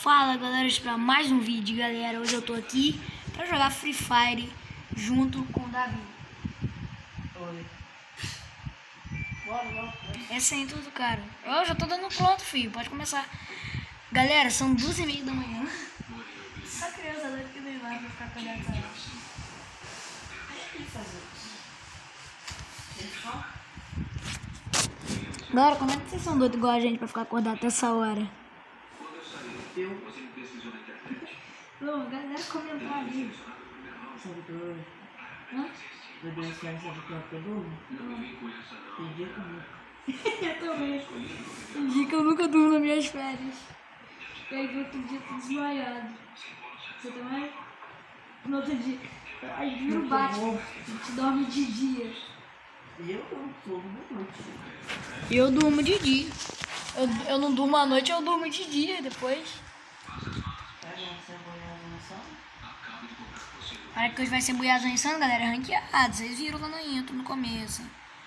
Fala galera, para mais um vídeo, galera. Hoje eu tô aqui pra jogar Free Fire junto com o Davi. Oi. Bora. Essa aí tudo, cara. Eu já tô dando pronto, filho. Pode começar. Galera, são 2h30 da manhã. Essa criança deve que nem vai pra ficar acordada essa hora. Galera, como é que vocês são doidos igual a gente pra ficar acordado até essa hora? Ô, galera, comentar ali. Sabe que eu... Hã? Meu Deus do céu, sabe que eu durmo? Tem dia que eu nunca. Eu também. Tem dia que eu nunca durmo nas minhas férias. E aí no outro dia tô desmaiado. Você também? No outro dia. Aí vira o bate. A gente dorme de dia. Eu não durmo de noite. Eu durmo de dia. Eu não durmo à noite, eu durmo de dia depois. Pega uma cebolinha no som. Para que hoje vai ser Buiazão Insano, galera, é ranqueado. Vocês viram lá no intro, no começo.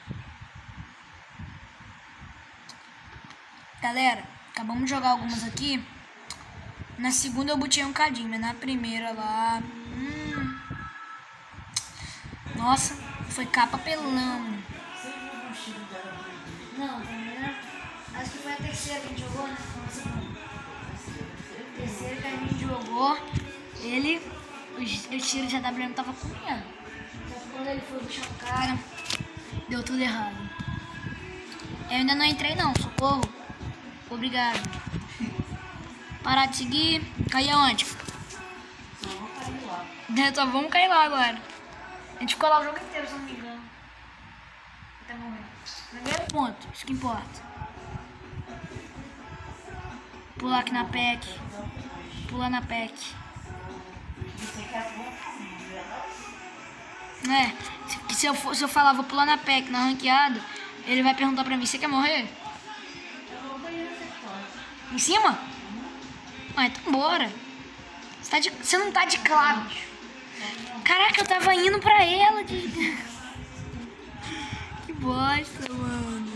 Galera, acabamos de jogar algumas aqui. Na segunda eu botei um cadinho, mas na primeira lá... Nossa, foi capa pelão. Você viu o vestido dela? Não, primeira... Acho que foi a terceira que a gente jogou, né? A terceira que a gente jogou, ele... Os tiros de AWM tava comendo. Só que quando ele foi puxar o cara, deu tudo errado. Eu ainda não entrei não, socorro. Obrigado. Parar de seguir. Cair aonde? Só vou cair lá. Só vamos cair lá agora. A gente ficou lá o jogo inteiro, se não me engano. Até morrer. Primeiro ponto, isso que importa. Pular aqui na PEC. Pular na PEC. Você quer bom? Se eu falar, vou pular na PEC, na ranqueada, ele vai perguntar pra mim, você quer morrer? Eu vou banheiro sectório. Em cima? Ah, então bora. Você não tá de claro. Caraca, eu tava indo pra ela. Que bosta, mano.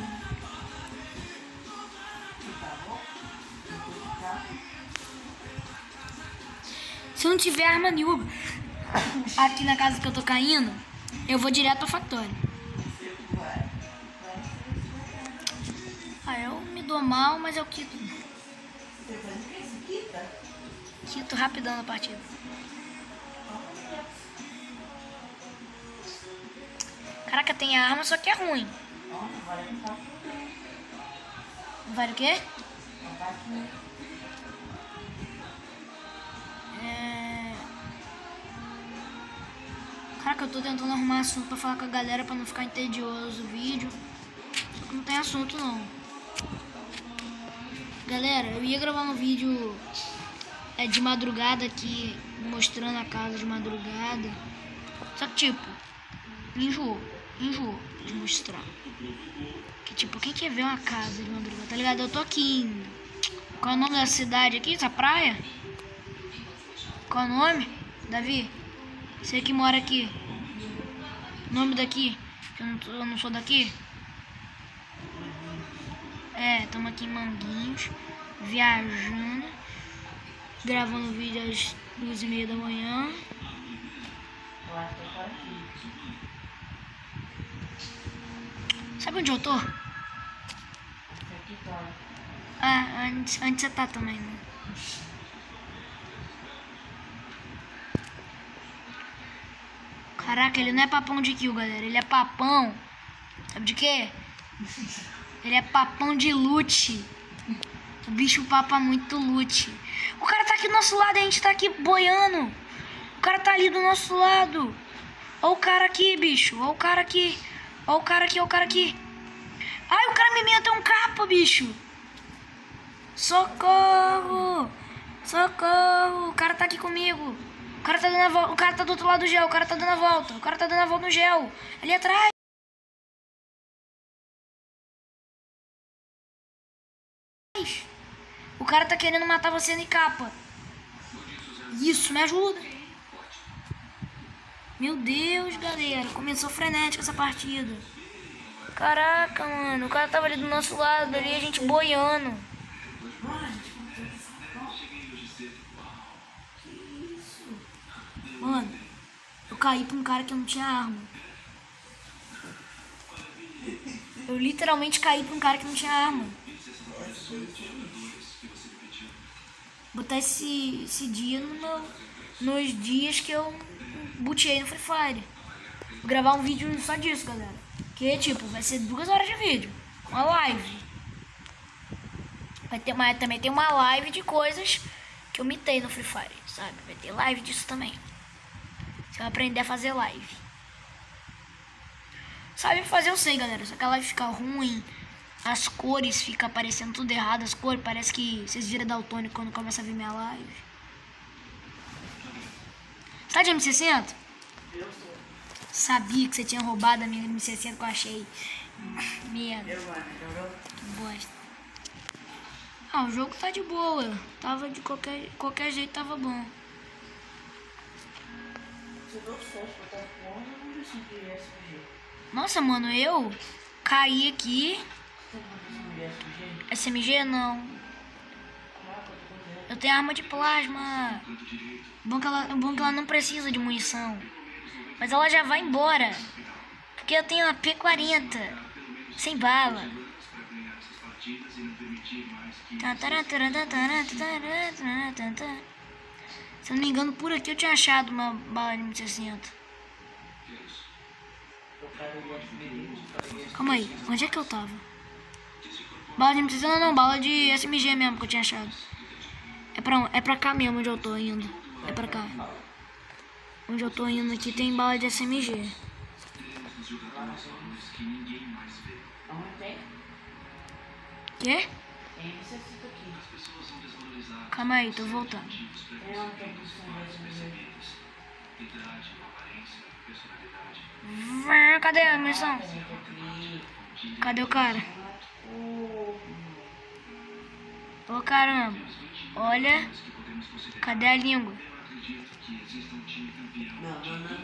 Se eu não tiver arma nenhuma aqui na casa que eu tô caindo, eu vou direto pra factório. Ah, eu me dou mal, mas eu quito. Quito rapidão na partida. Caraca, tem a arma, só que é ruim. Vale o quê? Caraca, eu tô tentando arrumar assunto pra falar com a galera pra não ficar entedioso o vídeo. Só que não tem assunto não. Galera, eu ia gravar um vídeo de madrugada aqui, mostrando a casa de madrugada. Só que tipo, enjoo de mostrar. Que tipo, quem quer ver uma casa de madrugada, tá ligado? Eu tô aqui Qual é o nome da cidade aqui, essa praia? Qual é o nome? Davi? Você que mora aqui. O nome daqui? Que eu não sou daqui. Estamos aqui em Manguinhos, viajando, gravando vídeo às 2h30 da manhã. Sabe onde eu tô? Antes você tá também, né? Caraca, ele não é papão de kill, galera. Ele é papão. Sabe de quê? Ele é papão de loot. O bicho papa muito loot. O cara tá aqui do nosso lado, a gente tá aqui boiando. O cara tá ali do nosso lado. Ó o cara aqui, bicho. Ó o cara aqui. Ó o cara aqui, ó o cara aqui. Ai, o cara me meteu um capa, bicho. Socorro. Socorro. O cara tá aqui comigo. O cara tá dando a volta. O cara tá do outro lado do gel. O cara tá dando a volta. O cara tá dando a volta no gel. Ali atrás. O cara tá querendo matar você de capa. Isso, me ajuda. Meu Deus, galera. Começou frenética essa partida. Caraca, mano. O cara tava ali do nosso lado, ali a gente boiando. Mano, eu caí pra um cara que não tinha arma. Eu literalmente caí pra um cara que não tinha arma. Botar esse dia nos dias que eu botei no Free Fire. Vou gravar um vídeo só disso, galera. Que tipo, vai ser 2 horas de vídeo. Uma live. Mas também tem uma live de coisas que eu mitei no Free Fire, sabe? Vai ter live disso também. Você vai aprender a fazer live. Sabe fazer eu sei, galera. Só que a live fica ruim. As cores ficam aparecendo tudo errado. As cores parece que vocês viram daltônico quando começa a ver minha live. Você tá de M60? Eu sou. Sabia que você tinha roubado a minha M60 que eu achei. Merda. Eu, mano, jogou? Bosta. Ah, o jogo tá de boa. Tava de qualquer jeito, tava bom. Você deu sorte pra estar com 11, eu não decidi SPG. Nossa, mano, eu caí aqui. Você não decidi SPG? SMG não. Caraca, eu tô com 0. Eu tenho arma de plasma. Bom que ela não precisa de munição. Mas ela já vai embora. Porque eu tenho uma P40. Sem bala. Se eu não me engano, por aqui eu tinha achado uma bala de 1060. Eu quero o SPG. Calma aí, onde é que eu tava? Bala de 1060 não, bala de SMG mesmo que eu tinha achado. É pra cá mesmo onde eu tô indo. É pra cá. Onde eu tô indo aqui tem bala de SMG. Aonde tem? Quê? Tem M60 aqui. Calma aí, tô voltando. Tem onde tem posição de SPG? Cadê a munição? Cadê o cara? Ô caramba. Olha. Cadê a língua? Não.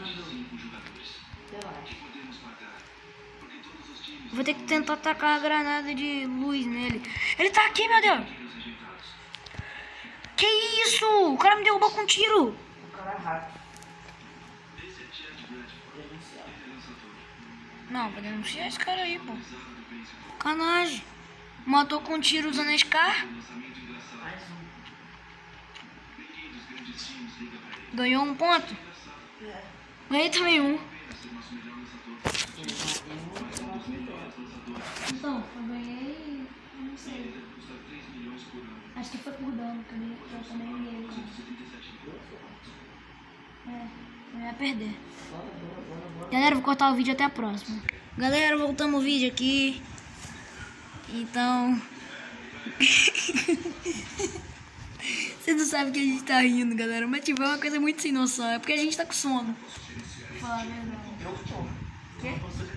Relaxa. Vou ter que tentar atacar a granada de luz nele. Ele tá aqui, meu Deus. Que isso? O cara me derrubou com um tiro. O cara é hack. Denunciado. Não, vou denunciar esse cara aí, pô. Canagem. Matou com um tiro usando a Scar. Mais um. Ganhou 1 ponto. É. Ganhei também 1. Ele tem muito mais de Então, eu ganhei. Eu não sei. Acho que foi por dano, que eu também ganhei. Eu ia perder. Bora. Galera, vou cortar o vídeo até a próxima. Galera, voltamos o vídeo aqui. Então. Vocês não sabem que a gente tá rindo, galera. Mas tipo, é uma coisa muito sem noção. É porque a gente tá com sono. Pra falar a verdade. Eu tô. Quê?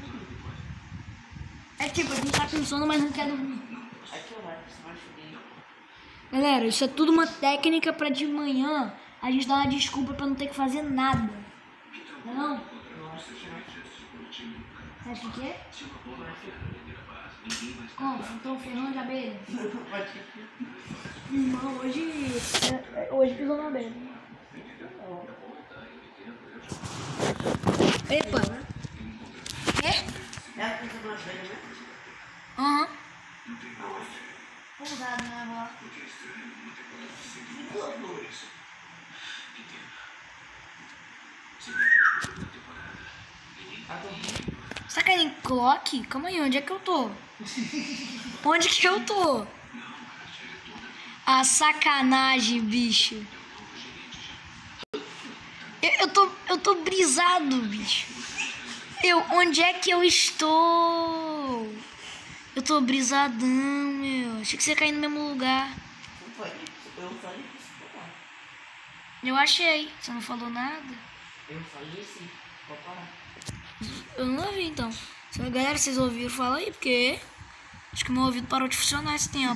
É tipo, a gente tá com sono, mas não quer dormir. Aqui eu vai, você vai chover. Galera, isso é tudo uma técnica pra de manhã a gente dar uma desculpa pra não ter que fazer nada. Não é não? Você acha que é? Como? Então ferrão de abelha? Não, hoje pisou na abelha. Epa! Quê? É a coisa mais velha, né? Aham. Ousado, né, avó? Você tá querendo clock? Calma aí, onde é que eu tô? Onde que eu tô? A sacanagem, bicho. Eu tô brisado, bicho. Onde é que eu estou? Eu tô brisadão, meu. Achei que você ia cair no mesmo lugar. Eu falei que isso parar. Eu achei. Você não falou nada? Eu falei sim, pode parar. Eu não ouvi, então. Galera, vocês ouviram? Fala aí, porque acho que meu ouvido parou de funcionar esse tempo.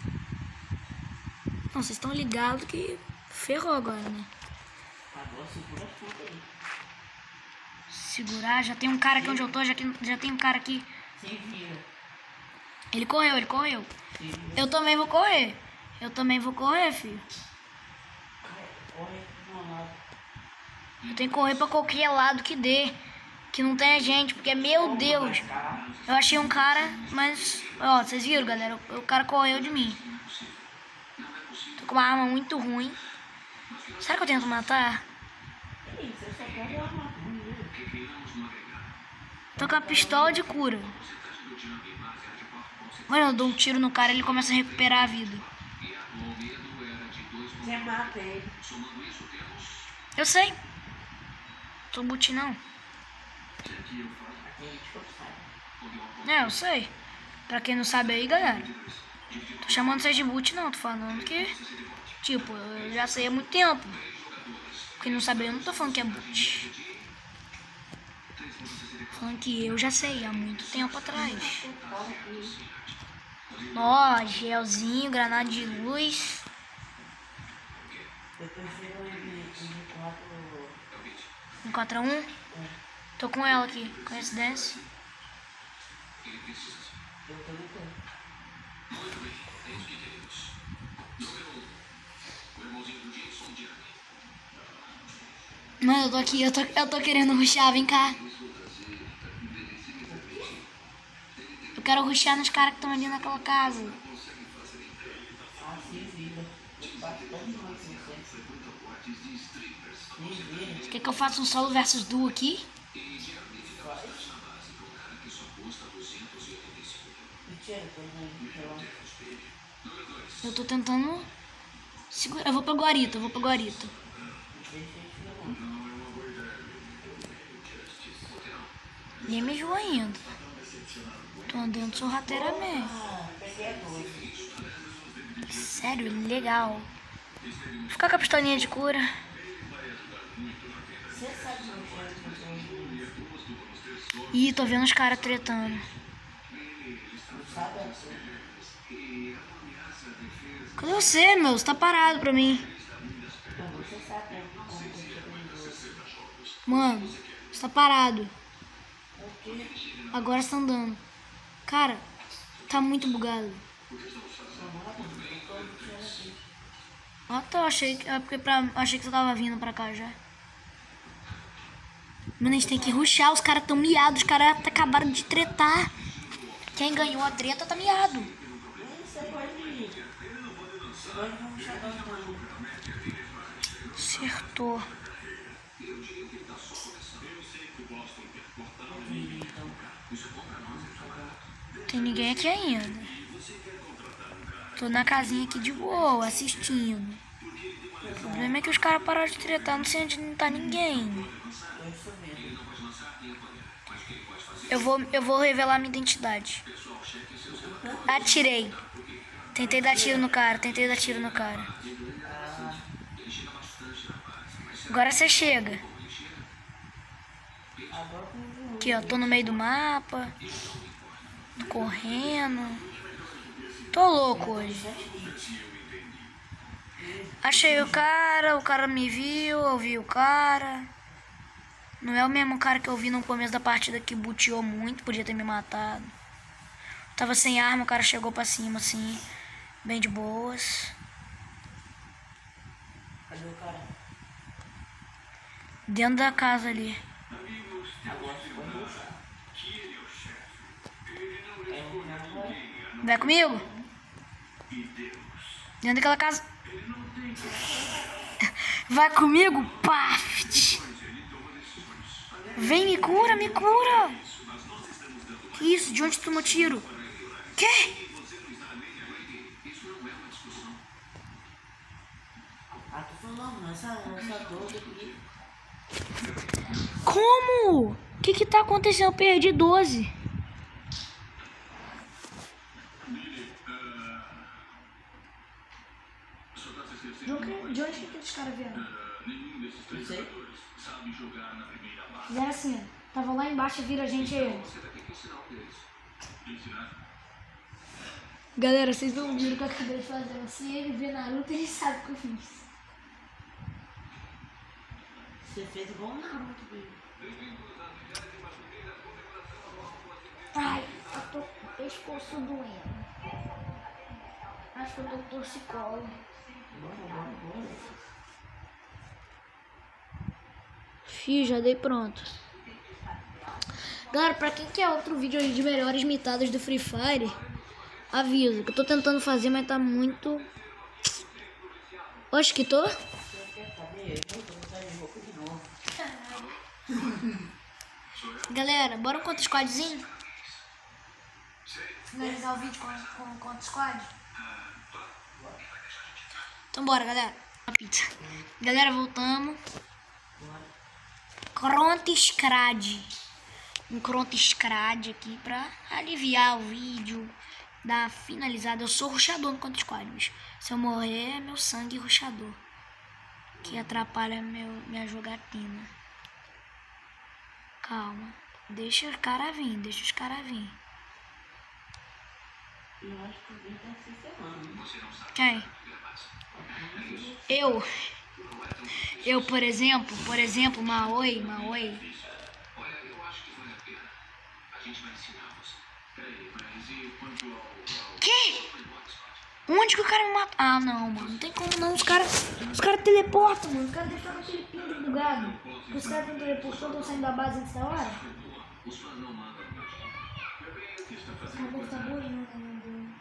Não, vocês estão ligados que ferrou agora, né? Agora segura as pontas aí. Segurar, já tem um cara aqui onde eu tô, já tem um cara aqui. Se vira. Ele correu. Se vira. Eu também vou correr, filho. Corre pro meu lado. Eu tenho que correr pra qualquer lado que dê. Que não tenha gente, porque, meu Deus. Eu achei um cara, mas... Ó, vocês viram, galera? O cara correu de mim. Tô com uma arma muito ruim. Será que eu tento matar? Tô com a pistola de cura. Mano, eu dou um tiro no cara e ele começa a recuperar a vida. Você mata ele. Eu sei. Tô boot não. É, eu sei. Pra quem não sabe aí, galera. Tô chamando vocês de boot não, tô falando que... Tipo, eu já sei há muito tempo. Quem não sabe, eu não tô falando que é boot. Tô falando que eu já sei há muito tempo atrás. Ó, gelzinho, granada de luz. Eu prefiro Um 4x1? Tô com ela aqui, coincidência. Eu também tenho. Mano, eu tô aqui, eu tô querendo rushar, vem cá. Eu quero rushar nos caras que estão ali naquela casa. Assim, vida. Bastante mais sucesso. Você quer que eu faça um solo versus duo aqui? Eu tô tentando... Segura. Eu vou pra guarita, Nem me enjoou ainda. Tô andando sorrateiramente. Sério, legal. Vou ficar com a pistolinha de cura. Ih, tô vendo os caras tretando. Cadê você, meu? Você tá parado pra mim. Mano, você tá parado. Agora você tá andando. Cara, tá muito bugado. Ah, tá, achei que você tava vindo pra cá já. Mano, a gente tem que rushar, os caras tão miados, os caras acabaram de tretar. Quem ganhou a treta tá miado. Acertou. Tem ninguém aqui ainda. Tô na casinha aqui de boa, assistindo. O problema é que os caras pararam de tretar, não sei onde não tá ninguém. Eu vou revelar minha identidade. Atirei. Tentei dar tiro no cara. Agora você chega. Aqui, ó. Tô no meio do mapa. Tô correndo. Tô louco hoje. Achei o cara me viu, eu vi o cara. Não é o mesmo cara que eu vi no começo da partida que buteou muito, podia ter me matado. Tava sem arma, o cara chegou pra cima assim, bem de boas. Cadê o cara? Dentro da casa ali. Vai comigo? Dentro daquela casa. Vai comigo? Paft! Vem, me cura, me cura! Que isso? De onde tu tomou tiro? Quê? Ah, tô falando, essa doida aqui. Como? O que tá acontecendo? Eu perdi 12. De onde que aqueles caras vieram? Não sei. Fizeram assim, tava lá embaixo e vira a gente aí. Galera, vocês não viram o que eu acabei de fazer. Se ele ver Naruto, ele sabe o que eu fiz. Você fez igual o Naruto, baby. Ai, eu tô com o pescoço doendo. Acho que eu tô com torcicolo. Bora. Fih, já dei pronto. Galera, pra quem quer outro vídeo aí de melhores mitadas do Free Fire, avisa, que eu tô tentando fazer, mas tá muito... Oxe, que tô? Galera, bora um contra squadzinho? Finalizar o vídeo com contra squad? Então bora, galera. A pizza. Galera, voltamos. Crontiscrad. Um Crontiscrad aqui pra aliviar o vídeo, dar finalizada. Eu sou rushador no contra squad, bicho. Se eu morrer, é meu sangue rushador, que atrapalha minha jogatina. Calma. Deixa os caras vir, deixa os caras vir. Eu acho que alguém tá se encerrando. Quem? Eu, por exemplo, Maoi. Que? Onde que o cara me mata? Ah, não, mano. Não tem como não. Os caras teleportam, mano. Os caras deixaram aquele pinto bugado. Os caras estão teleportando, estão saindo da base antes da hora. Tá boa, né?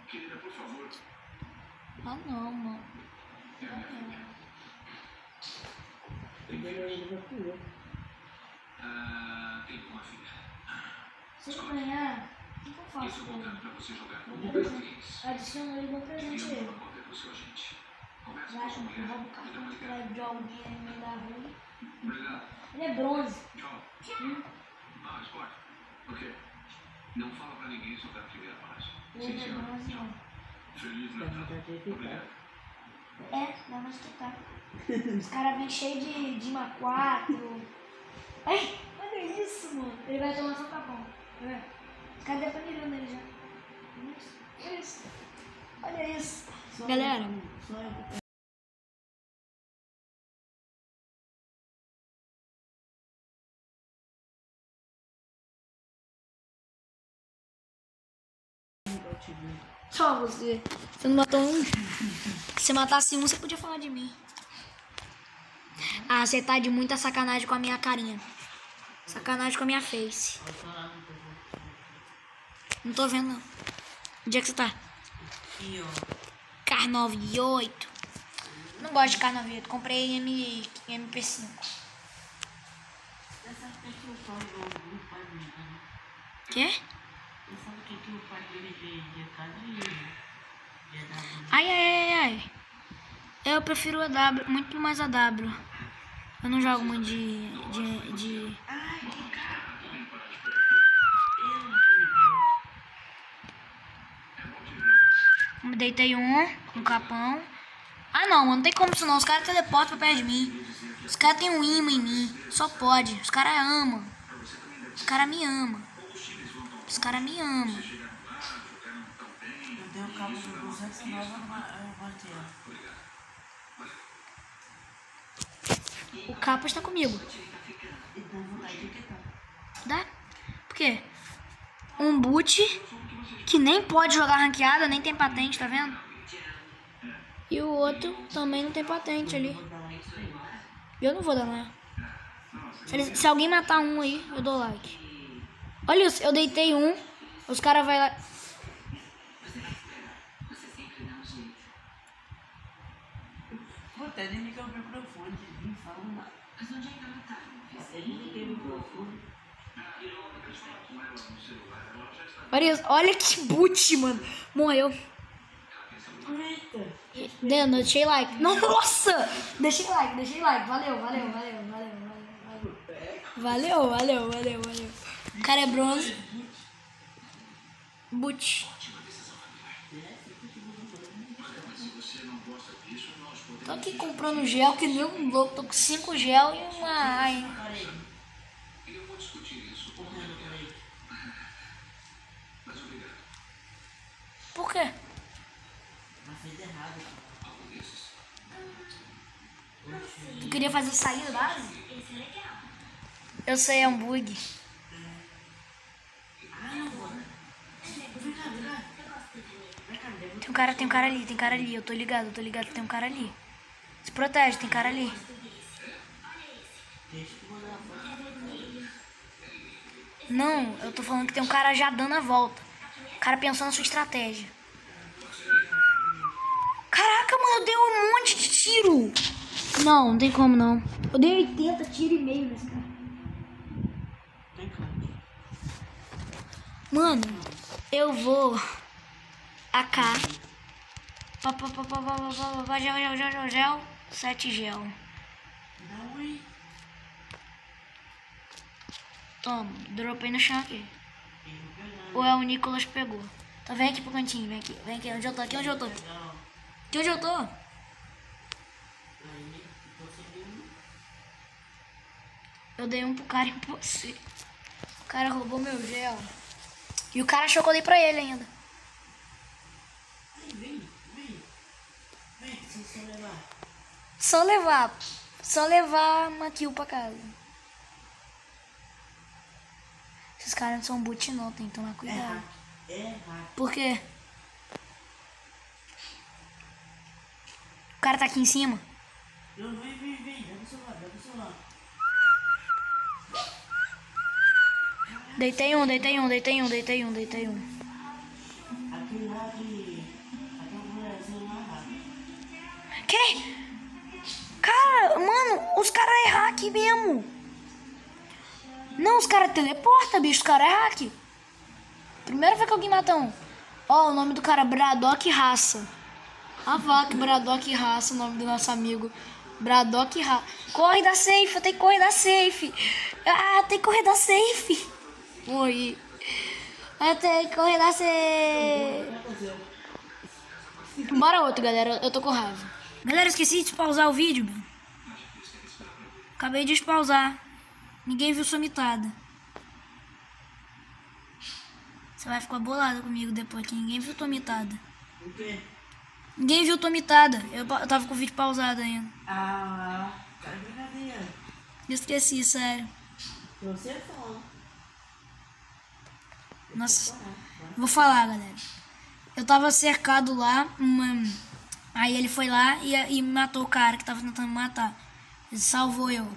Ah, não, mano. Se eu ganhar, o que eu faço com ele? Adiciono ele no presente a ele. Já acho que eu roubo o cartão de alguém aí no meio da rua. Ele é bronze. Não fala pra ninguém sobre a primeira página. Ele é bronze, não. Feliz Tá Natal. muito É, dá mais que tá. Os caras vêm cheios de Dima 4. Ai, olha isso, mano. Ele vai tomar só capão. Os caras devem estar mirando ele já. Olha isso. Olha isso. Galera. Só você. Você não matou um. Se você matasse um, você podia falar de mim. Ah, você tá de muita sacanagem com a minha carinha. Sacanagem com a minha face. Não tô vendo, não. Onde é que você tá? Aqui, ó. Car 98. Não gosto de Car 98. Comprei MP5. Essa aqui que o pai do pai dele, né? Quê? Essa aqui que o pai dele de casa e é da... Ai. Eu prefiro a W, muito mais a W. Eu não jogo muito de... Deitei um capão. Ah não, mano, não tem como isso não. Os caras teleportam pra perto de mim. Os caras tem um imã em mim. Só pode. Os caras amam. Os caras me amam. Os caras me amam. Eu dei o cabo do 209 no quartel. O capa está comigo. E dá vontade de quitar. Dá? Por quê? Um boot que nem pode jogar ranqueada, nem tem patente, tá vendo? E o outro também não tem patente ali. Vou dar like pra ele. Eu não vou dar like. Se alguém matar um aí, eu dou like. Olha isso, eu deitei um. Os caras vão lá. Pô, até nem liguei o microfone. Nem fala nada. Até nem liguei o microfone. Olha isso, olha que boot, mano. Morreu. Eita. Dano, deixei like. Nossa! Deixei like. Valeu. O cara é bronze. Boot. Tô aqui comprando gel, que nem um louco. Tô com 5 gel e uma AI. Por quê? Mas fez errado. Tu queria fazer saída da base? Eu sei, é um bug. Tem um cara ali. Eu tô ligado, tem um cara ali. Se protege, tem cara ali. Deixa eu mandar a foto. Não, eu tô falando que tem um cara já dando a volta. O cara pensando na sua estratégia. Caraca, mano, eu dei um monte de tiro. Não tem como não. Eu dei 80 tiros e meio nesse cara. Tem como. Mano, eu vou AK. Gel. 7 gel. Não, hein? Toma, dropei no chão aqui. Eu vou pegar. Ou é o Nicolas pegou. Então vem aqui pro cantinho, vem aqui. Onde eu tô? Aqui onde eu tô? Legal. Aqui onde eu tô? Aí, tô subindo. Eu dei um pro cara e pra você. O cara roubou meu gel. E o cara achou que eu dei pra ele ainda. Aí, vem. Vem, se você levar. Só levar uma kill pra casa. Esses caras não são boot não, tem que tomar cuidado. É hack. Por quê? O cara tá aqui em cima. Não, vem. Dá pro seu lado. Deitei um. Aquele hack. Aquela mulherzinha lá hack. Que? Cara, mano, os caras é hack mesmo. Não, os caras teleportam, bicho. Os caras é hack. Primeira vez que alguém mata um. Ó, o nome do cara, Braddock Raça. A vaca, Braddock Raça, o nome do nosso amigo. Braddock Raça. Corre da safe, eu tenho que correr da safe. Ah, tem que correr da safe. Morri. Eu tenho que correr da safe. Bora outro, galera. Eu tô com raiva. Galera, esqueci de pausar o vídeo. Acabei de pausar. Ninguém viu sua mitada. Você vai ficar bolado comigo depois que ninguém viu tua mitada. O quê? Ninguém viu tua mitada. Eu tava com o vídeo pausado ainda. Ah, cara, brincadeira. Esqueci, sério. Você falou. Nossa. Vou falar, galera. Eu tava cercado lá. Aí ele foi lá e matou o cara que tava tentando me matar. Ele salvou eu.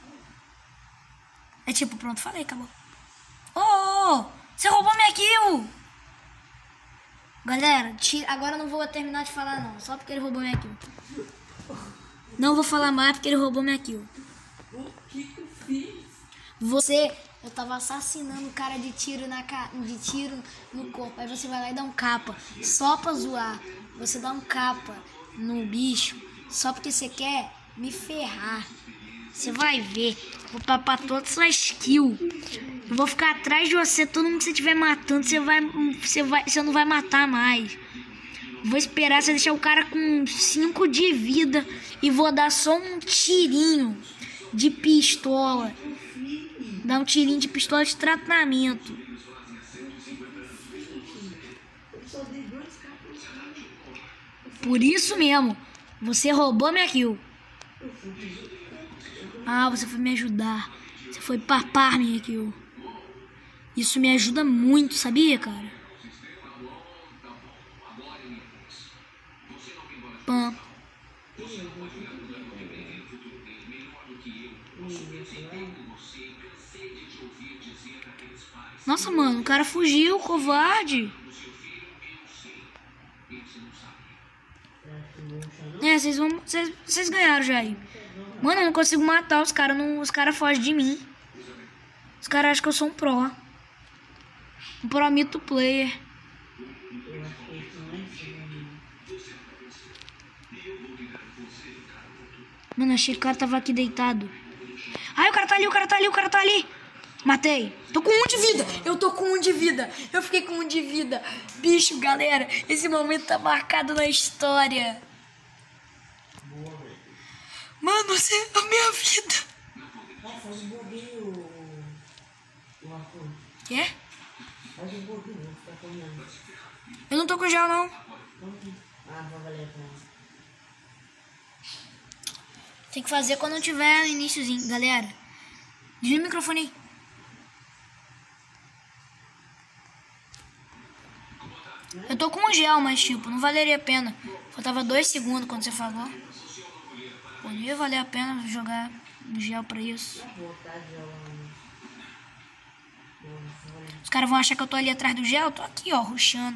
É tipo, pronto, falei, acabou. Ô, você roubou minha kill! Galera, agora eu não vou terminar de falar não. Só porque ele roubou minha kill. Não vou falar mais porque ele roubou minha kill. O que eu fiz? Eu tava assassinando o cara de tiro no corpo. Aí você vai lá e dá um capa. Só pra zoar. Você dá um capa no bicho. Só porque você quer me ferrar. Você vai ver. Vou papar todas as suas kills. Eu vou ficar atrás de você. Todo mundo que você estiver matando, você não vai matar mais. Vou esperar você deixar o cara com 5 de vida. E vou dar só um tirinho de pistola. Dar um tirinho de pistola de tratamento. Por isso mesmo. Você roubou minha kill. Ah, você foi me ajudar. Você foi papar minha kill. Isso me ajuda muito, sabia, cara? Pam. Nossa, mano, o cara fugiu, covarde. É, vocês ganharam já aí. Mano, eu não consigo matar os caras. Os caras fogem de mim. Os caras acham que eu sou um pro. Um pro mito player. Mano, achei que o cara tava aqui deitado. Ai, o cara tá ali. Matei. Tô com 1 de vida. Eu tô com 1 de vida. Eu fiquei com 1 de vida. Bicho, galera, esse momento tá marcado na história. Mano, você é a minha vida. Faz um bolinho, o Arthur. Quê? Faz um bolinho, você tá comendo. Eu não tô com gel, não. Ah, vou valer pra ela. Tem que fazer quando tiver no iniciozinho. Galera, desliga o microfone aí. Eu tô com um gel, mas tipo, não valeria a pena. Faltava 2 segundos quando você falou. Pô, mano. Ia valer a pena jogar gel pra isso. Dá vontade de jogar Os caras vão achar que eu tô ali atrás do gel. Eu tô aqui, ó, rushando.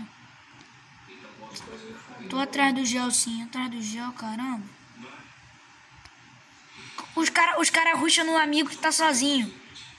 Tô atrás do gel, sim. Atrás do gel, caramba. Os cara rusham no amigo que tá sozinho.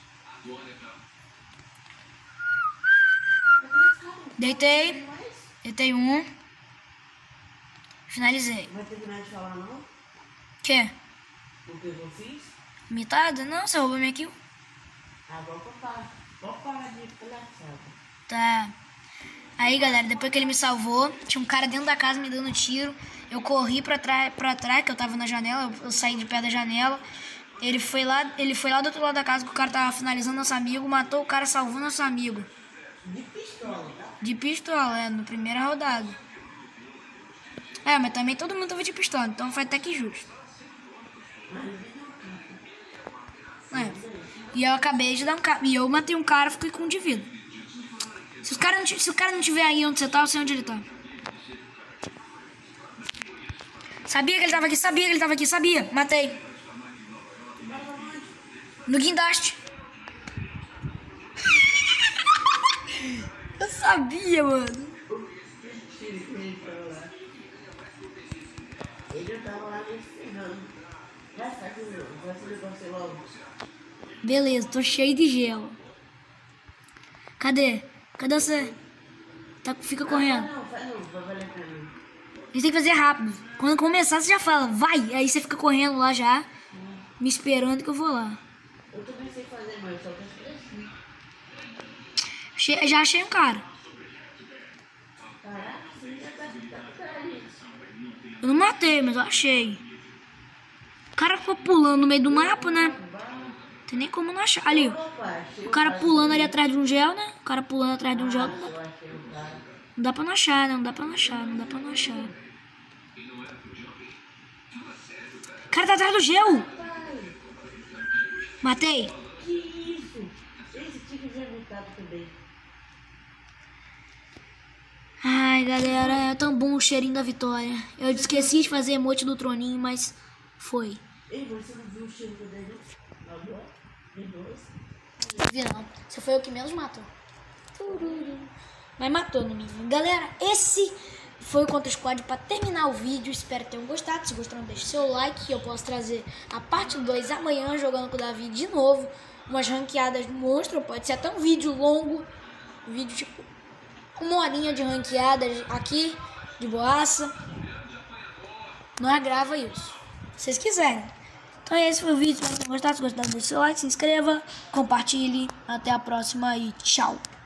Deitei um. Finalizei. Vai terminar de falar não? Quê? O que eu fiz? Mitada? Não, você roubou minha kill. Agora pode parar de palhaçada. Tá. Aí, galera, depois que ele me salvou, tinha um cara dentro da casa me dando tiro. Eu corri pra trás, que eu tava na janela. Eu saí de pé da janela. Ele foi lá do outro lado da casa que o cara tava finalizando nosso amigo. Matou o cara, salvou nosso amigo. De pistola, tá? De pistola, na primeira rodada. Mas também todo mundo tava de pistola, então foi até que justo. E eu acabei de dar um cara. E eu matei um cara, fiquei com um de vida. Se o cara não tiver aí onde você tá, eu sei onde ele tá. Sabia que ele tava aqui, sabia. Matei. No guindaste. Eu sabia, mano. Ele tava lá me ensinando. Vai fazer você logo. Beleza, tô cheio de gelo. Cadê você? Fica correndo. Não, faz não, vai valer a pena. A gente tem que fazer rápido. Quando começar, você já fala, vai. Aí você fica correndo lá já, me esperando que eu vou lá. Eu também sei fazer, mas só que eu assim. Já achei um cara. Caraca, você já tá ali. Eu não matei, mas eu achei. O cara ficou pulando no meio do mapa, né? Tem nem como não achar. Ali, o cara pulando ali atrás de um gel, né? O cara pulando atrás de um gel. Não dá pra não achar, né? Não dá pra não achar. O cara tá atrás do gel. Matei. Que isso? Esse tipo já lutado também. Ai, galera, é tão bom o cheirinho da vitória. Eu esqueci de fazer emote do troninho, mas foi. Ei, você não viu o cheiro do dedo? Agora? Depois? Vi não. Você foi o que menos matou. Mas matou no mínimo. Galera, esse foi o Contra Squad para terminar o vídeo. Espero que tenham gostado. Se gostaram, deixe seu like. Que eu posso trazer a parte 2 amanhã, jogando com o Davi de novo. Umas ranqueadas monstro. Pode ser até um vídeo longo. Um vídeo tipo 1 horinha de ranqueadas aqui, de boaça. Nós grava isso, se vocês quiserem. Então esse foi o vídeo. Se vocês gostaram, deixe seu like, se inscreva, compartilhe. Até a próxima e tchau.